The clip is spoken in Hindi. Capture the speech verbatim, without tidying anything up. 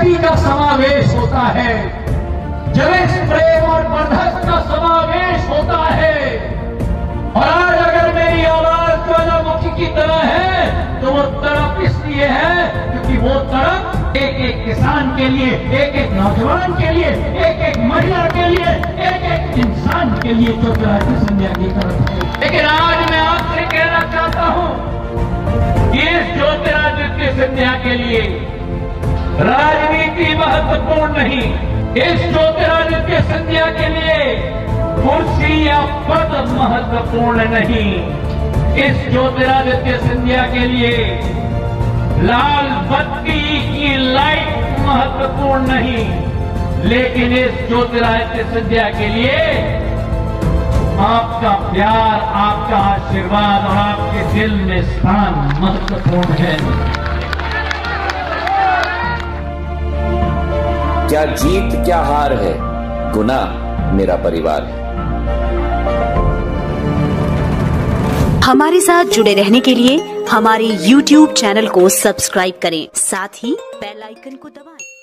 शक्ति का समावेश होता है, जब इस प्रेम और बर्धक का समावेश होता है। और आज अगर मेरी आवाज ज्वालामुखी की तरह है तो वो तड़प इसलिए है क्योंकि वो तड़प एक एक किसान के लिए, एक एक नौजवान के लिए, एक एक महिला के लिए, एक एक इंसान के लिए ज्योतिरादित्य सिंधिया की तरफ है। लेकिन आज मैं आपसे कहना चाहता हूं कि इस ज्योतिरादित्य सिंधिया के लिए राजनीति महत्वपूर्ण नहीं, इस ज्योतिरादित्य सिंधिया के लिए कुर्सी या पद महत्वपूर्ण नहीं, इस ज्योतिरादित्य सिंधिया के लिए लाल बत्ती की लाइट महत्वपूर्ण नहीं, लेकिन इस ज्योतिरादित्य सिंधिया के लिए आपका प्यार, आपका आशीर्वाद और आपके दिल में स्थान महत्वपूर्ण है। क्या जीत क्या हार है, गुनाह मेरा परिवार है। हमारे साथ जुड़े रहने के लिए हमारे यूट्यूब चैनल को सब्सक्राइब करें, साथ ही बेल आइकन को दबाएं।